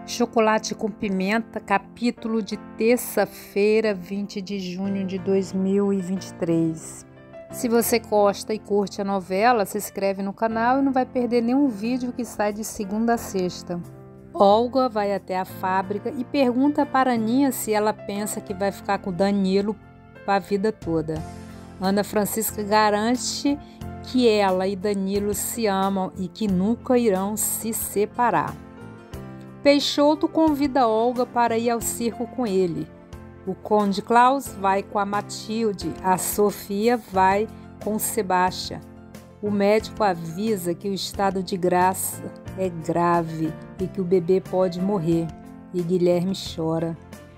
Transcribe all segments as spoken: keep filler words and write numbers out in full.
Chocolate com Pimenta, capítulo de terça-feira, vinte de junho de dois mil e vinte e três. Se você gosta e curte a novela, se inscreve no canal e não vai perder nenhum vídeo que sai de segunda a sexta. Olga vai até a fábrica e pergunta para Aninha se ela pensa que vai ficar com Danilo para a vida toda. Ana Francisca garante que ela e Danilo se amam e que nunca irão se separar. Peixoto convida Olga para ir ao circo com ele. O Conde Klaus vai com a Matilde, a Sofia vai com o Sebastião. O médico avisa que o estado de Graça é grave e que o bebê pode morrer, e Guilherme chora.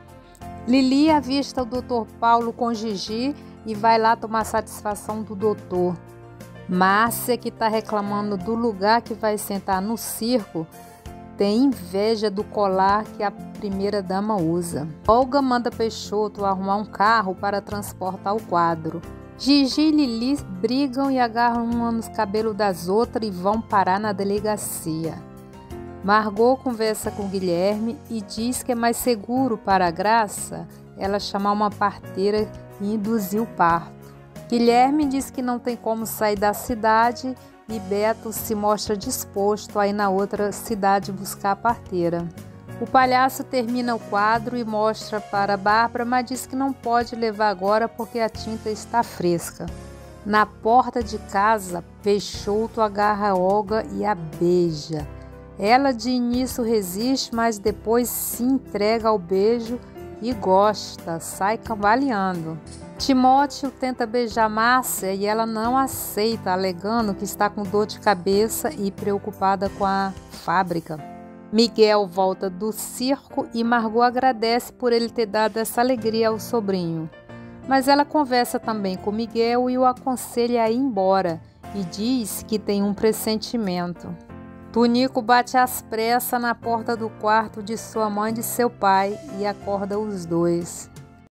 Lili avista o doutor Paulo com Gigi e vai lá tomar satisfação do doutor. Márcia, que está reclamando do lugar que vai sentar no circo, tem inveja do colar que a primeira-dama usa. Olga manda Peixoto arrumar um carro para transportar o quadro. Gigi e Lili brigam e agarram uma nos cabelos das outras e vão parar na delegacia. Margot conversa com Guilherme e diz que é mais seguro para a Graça ela chamar uma parteira e induzir o parto. Guilherme diz que não tem como sair da cidade e Beto se mostra disposto a ir na outra cidade buscar a parteira. O palhaço termina o quadro e mostra para Bárbara, mas diz que não pode levar agora porque a tinta está fresca. Na porta de casa, Peixoto agarra Olga e a beija. Ela de início resiste, mas depois se entrega ao beijo e gosta, sai cambaleando. Timóteo tenta beijar Márcia e ela não aceita, alegando que está com dor de cabeça e preocupada com a fábrica. Miguel volta do circo e Margot agradece por ele ter dado essa alegria ao sobrinho. Mas ela conversa também com Miguel e o aconselha a ir embora e diz que tem um pressentimento. Tunico bate às pressas na porta do quarto de sua mãe e de seu pai e acorda os dois.